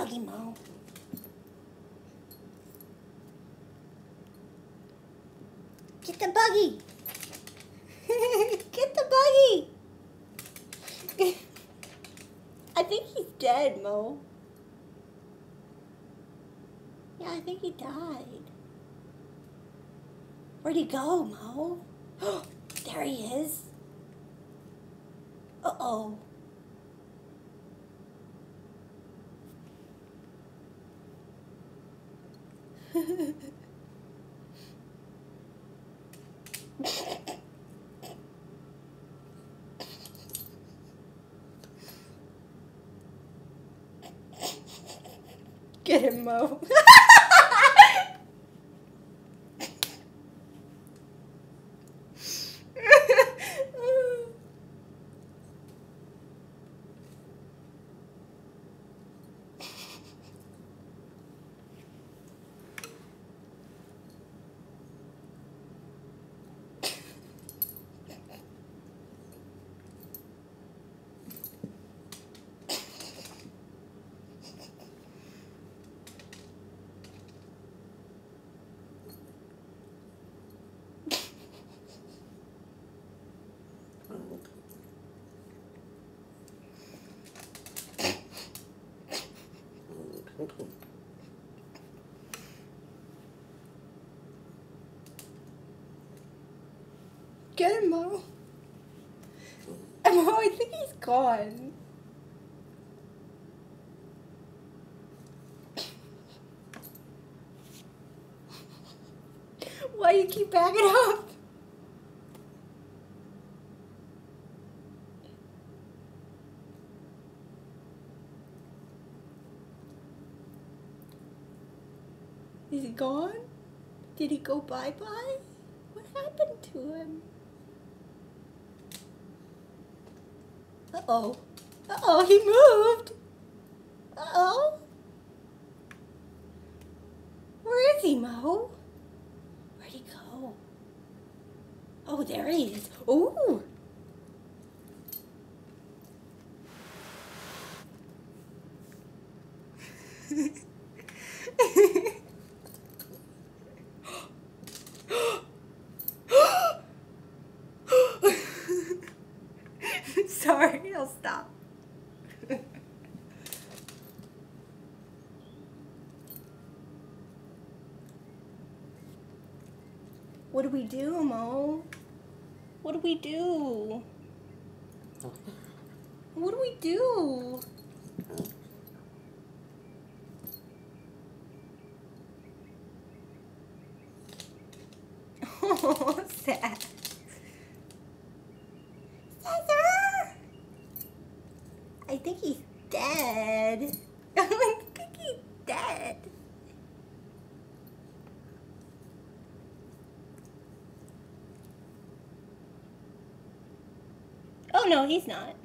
buggy, Mo. Get the buggy. Get the buggy. I think he's dead, Mo. Yeah, I think he died. Where'd he go, Mo? There he is. Uh-oh. Get him, Mo. Get him, Mo. Mo, I think he's gone. Why do you keep backing up? Is he gone? Did he go bye-bye? What happened to him? Uh-oh. Uh-oh, he moved. Uh-oh. Where is he, Mo? Where'd he go? Oh, there he is. Ooh. Sorry, I'll stop. What do we do, Mo? What do we do? What do we do? Oh, sad. Cesar! I think he's dead. I think he's dead. Oh, no, he's not.